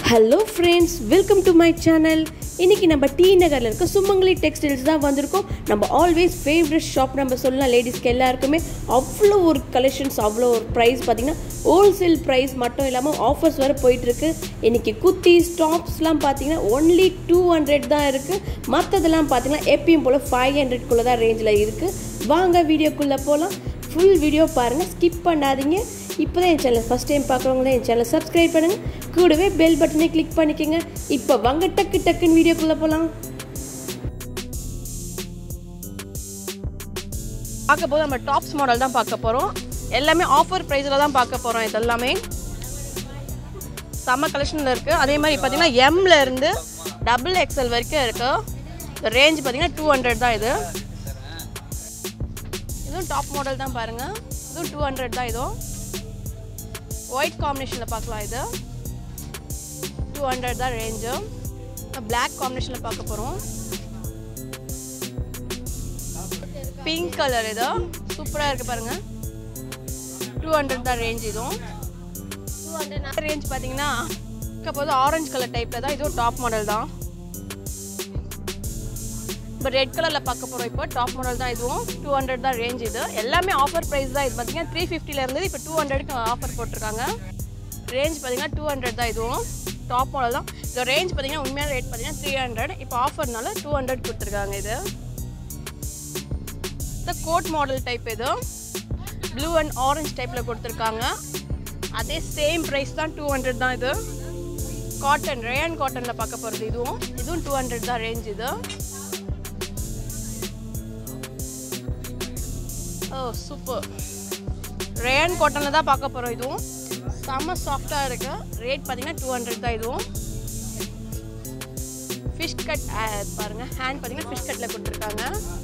Hello friends, welcome to my channel. இன்னைக்கு நம்ம D நகர்ல இருக்க சுமங்கலி டெக்ஸ்டைல்ஸ் தான் வந்திருக்கோம். நம்ம ஆல்வேஸ் ஃபேவரட் ஷாப் நம்ம சொல்லலாம். லேடிஸ்க்கு எல்லாருக்குமே அவ்வளோ ஒரு கலெக்ஷன்ஸ், அவ்வளோ ஒரு ப்ரைஸ் பார்த்தீங்கன்னா ஹோல்சேல் ப்ரைஸ் மட்டும் இல்லாமல் ஆஃபர்ஸ் வர போயிட்டு இருக்கு. இன்னைக்கு குர்த்திஸ் டாப்ஸ்லாம் பார்த்தீங்கன்னா ஒன்லி 200 தான் இருக்கு. மற்றதெல்லாம் பார்த்தீங்கன்னா எப்பயும் போல 500 தான் ரேஞ்சில் இருக்கு. வாங்க வீடியோக்குள்ளே போகலாம். ஃபுல் வீடியோ பாருங்கள், ஸ்கிப் பண்ணாதீங்க. இப்போ தான் என் சேனல் ஃபஸ்ட் டைம் பார்க்குறவங்க என் சேனலை சப்ஸ்கிரைப் பண்ணுங்கள், கூடவே பெல் பட்டனை கிளிக் பண்ணிக்கோங்க. இப்போ வாங்க டக்குன்னு வீடியோக்குள்ளே போகலாம். பார்க்க போது நம்ம டாப்ஸ் மாடல் தான் பார்க்க போகிறோம். எல்லாமே ஆஃபர் ப்ரைஸில் தான் பார்க்க போகிறோம். இது எல்லாமே செம்ம கலெக்ஷனில் இருக்குது. அதே மாதிரி பார்த்தீங்கன்னா எம்மில் இருந்து XXL வரைக்கும் இருக்குது. ரேஞ்ச் பார்த்தீங்கன்னா 200 தான். இதுவும் டாப் மாடல் தான் பாருங்கள். இதுவும் 200 தான். இதுவும் ஒயிட் காம்பினேஷனில் பார்க்கலாம். இது 200 தான் ரேஞ்சு. பிளாக் காம்பினேஷனில் பார்க்க போகிறோம். பிங்க் கலர் இது சூப்பராக இருக்குது பாருங்கள். 200 தான் ரேஞ்ச். இதுவும் 200 ரேஞ்ச் பார்த்தீங்கன்னா போது ஆரஞ்சு கலர் டைப்பில் தான். இதுவும் டாப் மாடல் தான். இப்போ ரெட் கலரில் பார்க்க போகிறோம். இப்போ டாப் மாடல் தான். இதுவும் 200 தான் ரேஞ்ச். இது எல்லாமே ஆஃபர் ப்ரைஸ் தான். இது பார்த்தீங்கன்னா 350 இருந்தது, இப்போ 200க்கு ஆஃபர் போட்டிருக்காங்க. ரேஞ்ச் பார்த்தீங்கன்னா 200 தான். இதுவும் டாப் மாடல் தான். இந்த ரேஞ்ச் பார்த்தீங்கன்னா உண்மையான ரேட் பார்த்தீங்கன்னா 300, இப்போ ஆஃபர்னால 200 கொடுத்துருக்காங்க. இது இந்த கோட் மாடல் டைப். இது ப்ளூ அண்ட் ஆரஞ்சு டைப்பில் கொடுத்துருக்காங்க. அதே சேம் ப்ரைஸ் தான், 200 தான். இது காட்டன், ரேயான் காட்டனில் பார்க்க போகிறது. இதுவும் 200 தான் ரேஞ்ச். இது சூப்பர் ரேயான் காட்டனில் தான் பார்க்க போகிறோம். இதுவும் செம்ம சாஃப்டாக இருக்குது. ரேட் பார்த்தீங்கன்னா 200 தான். இதுவும் ஃபிஷ் கட் பாருங்கள். ஹேண்ட் பார்த்தீங்கன்னா ஃபிஷ் கட்டில் கொடுத்துருக்காங்க.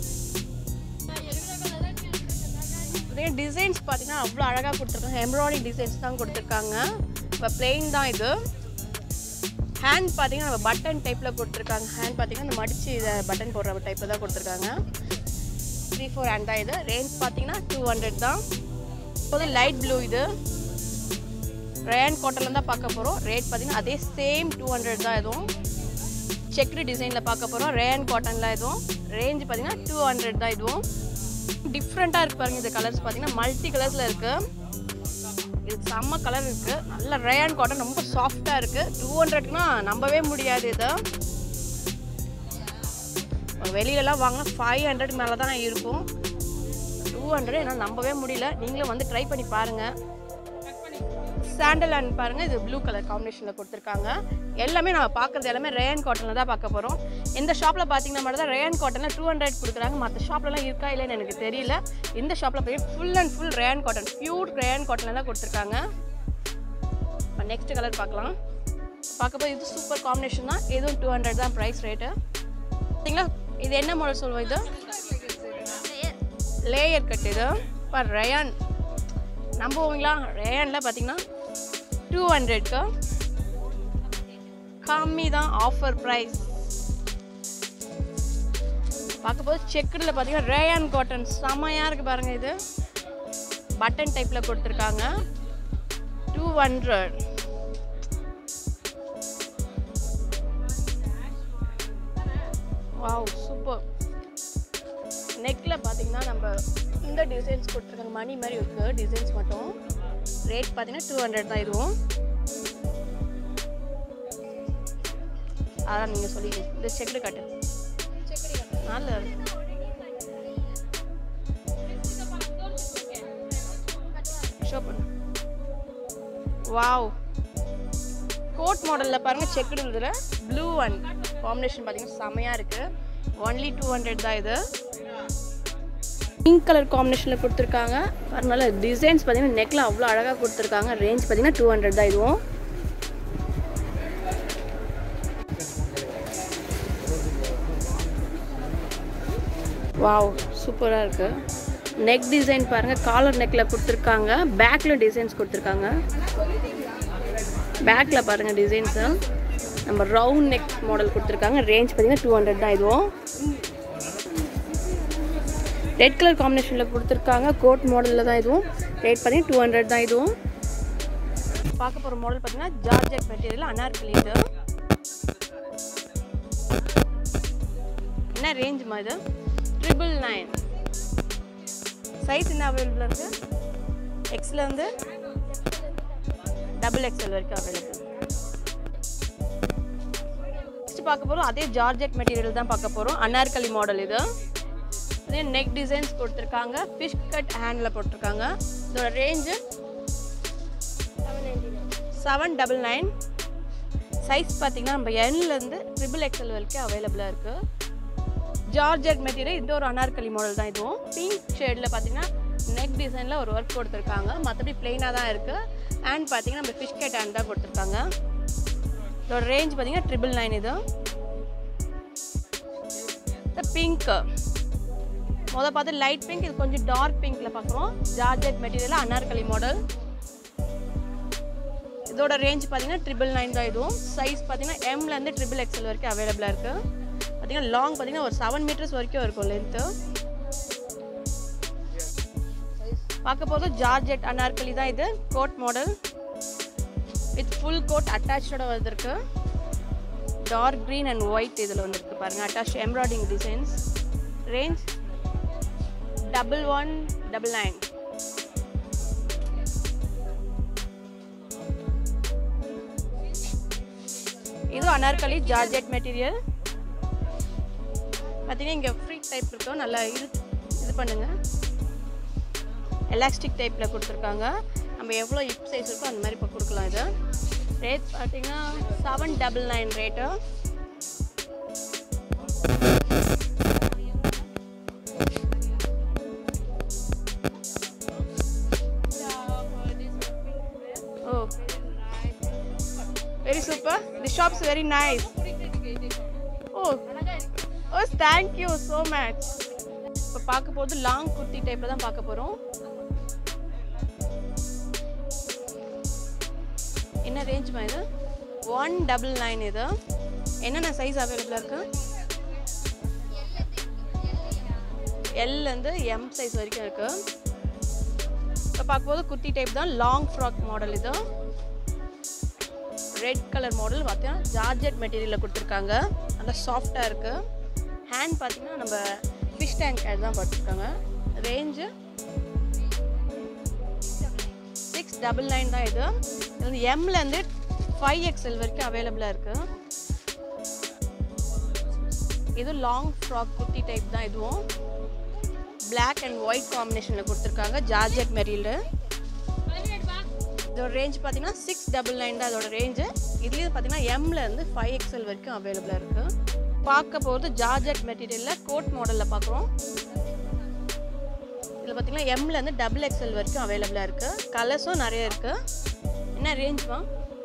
டிசைன்ஸ் பார்த்தீங்கன்னா அவ்வளோ அழகாக கொடுத்துருக்காங்க. எம்ப்ராய்டரி டிசைன்ஸ் தான் கொடுத்துருக்காங்க. இப்போ பிளெயின் தான். இது ஹேண்ட் பார்த்தீங்கன்னா நம்ம பட்டன் டைப்பில் கொடுத்துருக்காங்க. ஹேண்ட் பார்த்தீங்கன்னா இந்த மடித்து இதை பட்டன் போடுற டைப்பில் தான் கொடுத்துருக்காங்க. 3/4 ஹேண்ட் தான். இது ரேஞ்ச் பார்த்தீங்கன்னா 200 தான். இப்போது லைட் ப்ளூ. இது ரேயான் காட்டனில் தான் பார்க்க போகிறோம். ரேட் பார்த்தீங்கன்னா அதே சேம் 200 தான். இதுவும் செக்டு டிசைனில் பார்க்க போகிறோம். ரேயான் காட்டனில். இதுவும் ரேஞ்ச் பார்த்தீங்கன்னா 200 தான். இதுவும் டிஃப்ரெண்ட்டாக இருக்குது பாருங்கள். இந்த கலர்ஸ் பார்த்தீங்கன்னா மல்டி கலர்ஸில் இருக்குது. இது செம்ம கலர் இருக்குது. நல்ல ரேயான் காட்டன், ரொம்ப சாஃப்டாக இருக்குது. 200க்குனா நம்பவே முடியாது. இது வெளியிலலாம் வாங்கினா 500 மேலே தான் இருக்கும். 200 என்னால் நம்பவே முடியல. நீங்களும் வந்து ட்ரை பண்ணி பாருங்கள். சாண்டல் அண்ட் பாருங்கள். இது ப்ளூ கலர் காம்பினேஷனில் கொடுத்துருக்காங்க. எல்லாமே நம்ம பார்க்குறது எல்லாமே ரேயான் காட்டனில் தான் பார்க்க போகிறோம். இந்த ஷாப்பில் பார்த்தீங்கன்னா மட்டும் தான் ரேயான் காட்டனில் 200 கொடுக்குறாங்க. மற்ற ஷாப்லலாம் இருக்கா இல்லைன்னு எனக்கு தெரியல. இந்த ஷாப்பில் போய் full and full rayon cotton, pure rayon காட்டனில் தான் கொடுத்துருக்காங்க. இப்போ நெக்ஸ்ட் கலர் பார்க்கலாம். பார்க்கும்போது இது சூப்பர் காம்பினேஷன் தான். இதுவும் 200 தான் ப்ரைஸ் ரேட்டு. பார்த்தீங்களா இது என்ன மாடல் சொல்லுவோம்? இது லேயர் கட். இது இப்போ ரேயான் நம்புவீங்களா? ரேயானில் பார்த்தீங்கன்னா 200க்கு கம்மி தான். Offer price. பார்க்கும்போது செக்குடில் பார்த்தீங்கன்னா ரேயான் காட்டன் செம்மையாக இருக்குது பாருங்கள். இது பட்டன் டைப்பில் கொடுத்துருக்காங்க. 200. Wow super. நெக்கில் பார்த்தீங்கன்னா நம்ம இந்த டிசைன்ஸ் கொடுத்துருக்காங்க. மணி மாதிரி இருக்குது டிசைன்ஸ் மட்டும். ரேட் பார்த்தீங்கன்னா 200 தான். இதுவும் அதான் நீங்கள் சொல்லி இந்த செக்குடு காட்டு நல்ல ஷோ பண்ணு. வாவ் கோட் மாடலில் பாருங்கள். செக்குடு இதில் ப்ளூ அண்ட் காம்பினேஷன் பார்த்தீங்கன்னா செம்மையாக இருக்குது. ஒன்லி 200 தான். இது பிங்க் கலர் காம்பினேஷனில் கொடுத்துருக்காங்க. அதனால டிசைன்ஸ் பார்த்தீங்கன்னா நெக்கில் அவ்வளோ அழகாக கொடுத்துருக்காங்க. ரேஞ்ச் பார்த்தீங்கன்னா 200 தான். இதுவும் வாவ் சூப்பராக இருக்குது. நெக் டிசைன் பாருங்கள். காலர் நெக்கில் கொடுத்துருக்காங்க. பேக்கில் டிசைன்ஸ் கொடுத்துருக்காங்க. பேக்கில் பாருங்கள் டிசைன்ஸு நம்ம ரவுண்ட் நெக் மாடல் கொடுத்துருக்காங்க. ரேஞ்ச் பார்த்தீங்கன்னா 200 தான். இதுவும் ரெட் கலர் காம்பினேஷனில் கொடுத்துருக்காங்க. கோட் மாடலில் தான். இதுவும் ரேட் பார்த்தீங்கன்னா 200 தான். இதுவும் பார்க்க போகிற மாடல் பார்த்தீங்கன்னா ஜார்ஜெட் மெட்டீரியல் அனார்கலி. இது என்ன ரேஞ்சுமா? இது 999. சைஸ் என்ன அவைலபிளாக இருக்குது? எக்ஸில் வந்து XXL வரைக்கும் அவைலபிள். நெக்ஸ்ட் பார்க்க போகிறோம் அதே ஜார்ஜெட் மெட்டீரியல் தான் பார்க்க போகிறோம். அனார்கலி மாடல். இது அதே நெக் டிசைன்ஸ் கொடுத்துருக்காங்க. ஃபிஷ் கட் ஹேண்டில் போட்டிருக்காங்க. இதோட ரேஞ்சு 799. சைஸ் பார்த்தீங்கன்னா நம்ம Nலேருந்து XXL வரைக்கும் அவைலபிளாக இருக்குது. Georgette material. இது ஒரு அனார்கலி மாடல் தான். இதுவும் பிங்க் ஷேடில் பார்த்தீங்கன்னா நெக் டிசைனில் ஒரு ஒர்க் கொடுத்துருக்காங்க. மற்றபடி பிளெயினாக தான் இருக்குது. ஹேண்ட் பார்த்தீங்கன்னா நம்ம ஃபிஷ் கட் ஹேண்ட் தான் கொடுத்துருக்காங்க. இதோட ரேஞ்ச் பார்த்தீங்கன்னா 999. இது பிங்க் முதல் பார்த்து லைட் பிங்க். இது கொஞ்சம் டார்க் பிங்க்கில் பார்க்குறோம். Georgette material Anarkali model. இதோட ரேஞ்ச் பார்த்தீங்கன்னா 999 தான். இதுவும் சைஸ் பார்த்தீங்கன்னா Mலேருந்து XXL வரைக்கும் அவைலபிளாக இருக்குது. பார்த்தீங்கன்னா லாங் பார்த்தீங்கன்னா ஒரு 7 மீட்டர்ஸ் வரைக்கும் இருக்கும் லென்த்து. பார்க்க போது ஜார்ஜெட் அனார்கலி தான். இது coat model with full coat அட்டாச்சோட வந்துருக்கு. டார்க் க்ரீன் அண்ட் ஒயிட் இதில் வந்துருக்கு பாருங்கள். Attach embroidering designs. ரேஞ்ச் 1199. இது அனார்கலி ஜார்ஜெட் மெட்டீரியல். பார்த்தீங்கன்னா இங்கே ஃப்ரீ டைப் இருக்கும். நல்லா இது பண்ணுங்க. எலாஸ்டிக் டைப்பில் கொடுத்துருக்காங்க. நம்ம எவ்வளோ ஹிப் சைஸ் இருக்கோ அந்த மாதிரி இப்போ கொடுக்கலாம். இது ரேட் பார்த்தீங்கன்னா 799 rate. Oh, very super. The shop's very nice. Oh, thank you so much. இப்போ பார்க்க போது லாங் குர்த்தி டைப்பில் தான் பார்க்க போகிறோம். என்ன ரேஞ்ச்மா? இது 199. இது என்னென்ன சைஸ் அவைலபிளாக இருக்குது? Lலேருந்து M சைஸ் வரைக்கும் இருக்குது. இப்போ பார்க்கும்போது குர்த்தி டைப் தான். Long frock model. இது ரெட் கலர் மாடல். பார்த்தீங்கன்னா ஜார்ஜெட் மெட்டீரியலில் கொடுத்துருக்காங்க. நல்லா சாஃப்டாக இருக்குது. ஹேண்ட் பார்த்தீங்கன்னா நம்ம ஃபிஷ் டேங்க் தான் போட்டிருக்காங்க. ரேஞ்சு 699 தான். இது வந்து Mலேருந்து 5XL வரைக்கும் அவைலபிளாக இருக்குது. இது லாங் ஃப்ராக் குர்த்தி டைப் தான். இதுவும் பிளாக் அண்ட் ஒயிட் காம்பினேஷனில் கொடுத்துருக்காங்க. Georgette material. இதோட ரேஞ்ச் பார்த்தீங்கன்னா 699 தான் இதோட ரேஞ்சு. இதுலேயும் பார்த்தீங்கன்னா Mலேருந்து 5XL வரைக்கும் அவைலபிளாக இருக்குது. பார்க்க போகிறது ஜார்ஜெட் மெட்டீரியலில் கோட் மாடலில் பார்க்குறோம். இதில் பார்த்தீங்கன்னா Mலேருந்து XXL வரைக்கும் அவைலபிளாக இருக்குது. கலர்ஸும் நிறைய இருக்குது. என்ன ரேஞ்ச்மா?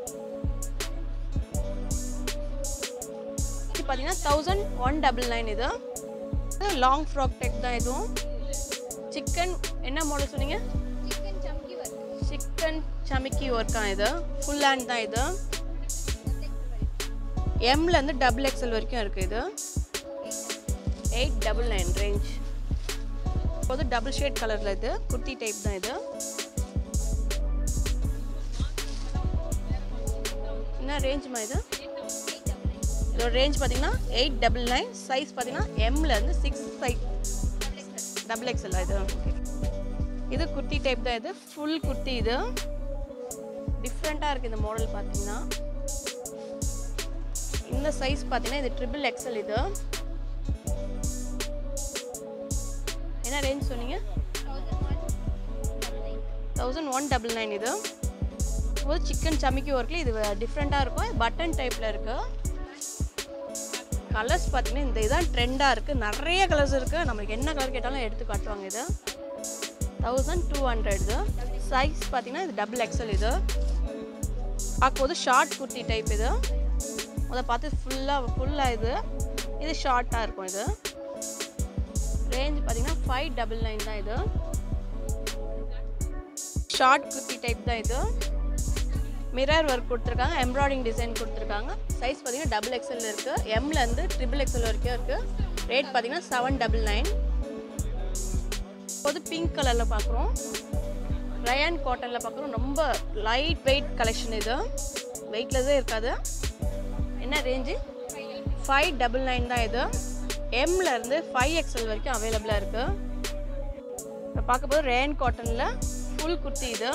இது பார்த்தீங்கன்னா 1199. இது லாங் ஃப்ராக் டைப் தான். இதுவும் சிக்கன் என்ன மாடல் சொன்னீங்க? சிக்கன் சமிக்கி ஒர்க்கா. இது ஃபுல் ஹேண்ட் தான். இது Mலேருந்து XXL வரைக்கும் இருக்குது. இது 899 ரேஞ்ச். இப்போது டபுள் ஷேட் கலரில் இது குர்த்தி டைப் தான். இது என்ன ரேஞ்ச்மா? இது இதோட ரேஞ்ச் பார்த்தீங்கன்னா 899. சைஸ் பார்த்தீங்கன்னா Mலேருந்து 6XXL. இது இது குர்த்தி டைப் தான். இது ஃபுல் குர்த்தி. இது டிஃப்ரெண்ட்டாக இருக்குது இந்த மாடல். பார்த்தீங்கன்னா இந்த சைஸ் பார்த்தீங்கன்னா இது XXL. இது என்ன ரேஞ்ச் சொன்னீங்க? 1199. இது ஒரு சிக்கன் சமிக்கி ஒர்க்கில் இது டிஃப்ரெண்ட்டாக இருக்கும். பட்டன் டைப்பில் இருக்குது. கலர்ஸ் பார்த்தீங்கன்னா இந்த இதுதான் ட்ரெண்டாக இருக்குது. நிறைய கலர்ஸ் இருக்குது. நம்மளுக்கு என்ன கலர் கேட்டாலும் எடுத்து காட்டுவாங்க. இது 1200. இது சைஸ் பார்த்தீங்கன்னா இது XXL. இது பார்க்கும்போது ஷார்ட் குர்த்தி டைப். இது அதை பார்த்து ஃபுல்லாக இது ஷார்ட்டாக இருக்கும். இது ரேஞ்ச் பார்த்தீங்கன்னா 599 தான். இது ஷார்ட் குர்த்தி டைப் தான். இது மிரர் ஒர்க் கொடுத்துருக்காங்க. எம்ப்ராய்டிங் டிசைன் கொடுத்துருக்காங்க. சைஸ் பார்த்தீங்கன்னா XXL இருக்குது. Mலேருந்து XXL வரைக்கும் இருக்குது. ரேட் பார்த்தீங்கன்னா 799. இப்போது பிங்க் கலரில் பார்க்குறோம். ரயான் காட்டனில் பார்க்குறோம். ரொம்ப லைட் வெயிட் கலெக்ஷன் இது, வெயிட்லெஸ்ஸே இருக்காது. என்ன ரேஞ்சு? 599 தான் இது. எம்லேருந்து 5XL வரைக்கும் அவைலபிளாக இருக்குது. இப்போ பார்க்க போது ரயான் காட்டனில் ஃபுல் குர்த்தி. இது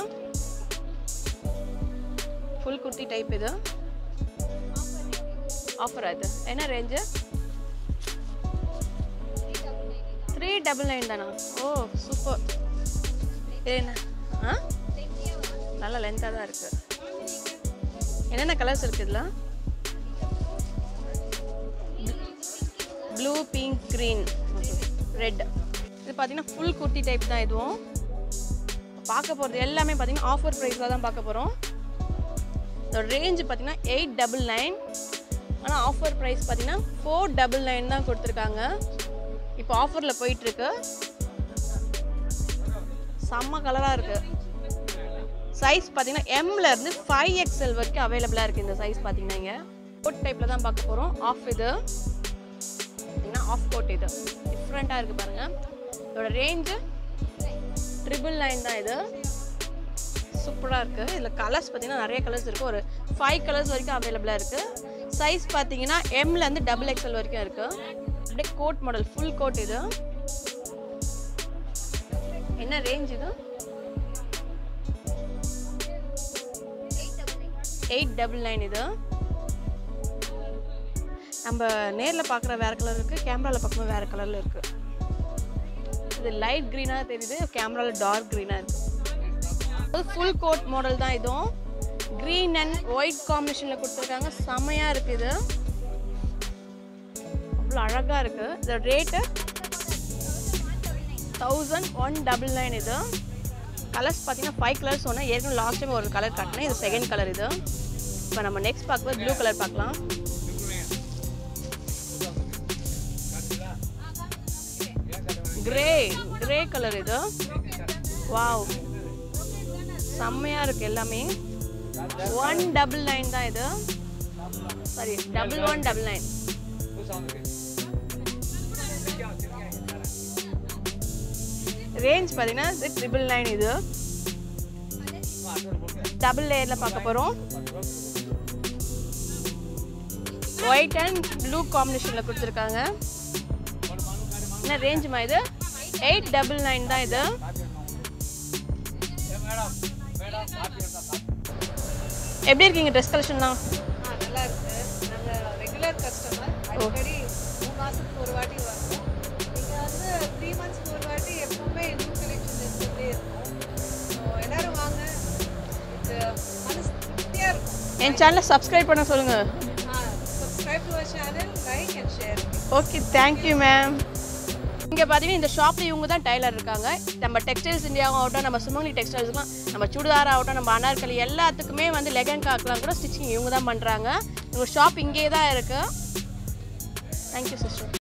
ஃபுல் குர்த்தி டைப். இது ஆஃபர். அது என்ன ரேஞ்சு? 399 தானா? Oh super. இது என்ன? நல்ல லென்த்தாக தான் இருக்குது. என்னென்ன கலர்ஸ் இருக்குது இதில்? Blue, pink, green, red. இது பார்த்தீங்கன்னா ஃபுல் குர்த்தி டைப் தான். இதுவும் பார்க்க போகிறது எல்லாமே பார்த்தீங்கன்னா ஆஃபர் ப்ரைஸில் தான் பார்க்க போகிறோம். இதோட ரேஞ்சு பார்த்தீங்கன்னா 899. ஆனால் ஆஃபர் ப்ரைஸ் பார்த்தீங்கன்னா 499 தான் கொடுத்துருக்காங்க. இப்போ ஆஃபரில் போயிட்டுருக்கு. செம்ம கலராக இருக்குது. சைஸ் பார்த்தீங்கன்னா எம்லேருந்து 5XL வரைக்கும் அவைலபிளாக இருக்குது. இந்த சைஸ் பார்த்தீங்கன்னா இங்கே கோட் டைப்பில் தான் பார்க்க போகிறோம். ஆஃப் இது பார்த்தீங்கன்னா ஆஃப் கோட். இது டிஃப்ரெண்ட்டாக இருக்குது பாருங்கள். இதோட ரேஞ்சு 999 தான். இது சூப்பராக இருக்குது. இதில் கலர்ஸ் பார்த்தீங்கன்னா நிறைய கலர்ஸ் இருக்குது. ஒரு 5 கலர்ஸ் வரைக்கும் அவைலபிளாக இருக்குது. சைஸ் பார்த்தீங்கன்னா எம்லேருந்து XXL வரைக்கும் இருக்குது. அப்படியே கோட் மாடல், ஃபுல் கோட். இது என்ன ரேஞ்ச்? இது 899. இது நம்ம நேரில் பார்க்குற வேறு கலர் இருக்குது, கேமராவில் பார்க்கும்போது வேறு கலரில் இருக்குது. இது லைட் க்ரீனாக தெரியுது, கேமராவில் டார்க் க்ரீனாக இருக்குது. ஃபுல் கோட் மாடல் தான். இதுவும் க்ரீன் அண்ட் ஒயிட் காம்பினேஷனில் கொடுத்துருக்காங்க. செம்மையாக இருக்குது. இது அவ்வளோ அழகாக இருக்குது. இதோட ரேட்டு 1199. இது கலர்ஸ் பார்த்தீங்கன்னா 5 கலர்ஸ் சொன்னேன். ஏற்கனவே லாஸ்ட் டைம் ஒரு கலர் காட்டினேன். இது செகண்ட் கலர். இது இப்போ நம்ம நெக்ஸ்ட் பார்க்கும்போது ப்ளூ கலர் பார்க்கலாம். Grey colour. இது வாவ் செம்மையாக இருக்குது. எல்லாமே 199 தான். இது சாரி 1199. ரேஞ்ச் பார்த்தீங்கன்னா 999. இது டபுள் லேயரில் பார்க்க போகிறோம். ஒயிட் அண்ட் ப்ளூ காம்பினேஷனில் கொடுத்துருக்காங்க. என்ன ரேஞ்சுமா? இது 899 தான். இது எப்படி இருக்கீங்க? ட்ரெஸ் கலெக்ஷன்லாம் நல்லா இருக்குது. நாங்கள் ரெகுலர் கஸ்டமர். அடிக்கடி 3 மாதத்துக்கு ஒரு வாட்டி வரோம். நீங்கள் வந்து 3 மந்த்ஸ்க்கு ஒரு வாட்டி எப்பவுமே நியூ கலெக்ஷன் எடுத்துகிட்டே இருக்கும். ஸோ எல்லோரும் வாங்க. இது மனசு திருப்தியாக இருக்கும். என் சேனலை சப்ஸ்கிரைப் பண்ண சொல்லுங்கள். Subscribe to our channel, like and share. Okay, thank you ma'am. இங்கே பார்த்தீங்கன்னா இந்த ஷாப்பில் இவங்க தான் டைலர் இருக்காங்க. நம்ம டெக்ஸ்டைல்ஸ் இந்தியாவாகட்டும், நம்ம சுமங்கலி டெக்ஸ்டைல்ஸ்லாம், நம்ம சுடிதார் ஆகட்டும், நம்ம அனார்கலி எல்லாத்துக்குமே வந்து லெகங்காக்கெலாம் கூட ஸ்டிச்சிங் இவங்க தான் பண்ணுறாங்க. இவங்க ஷாப் இங்கே தான் இருக்குது. Thank you sister.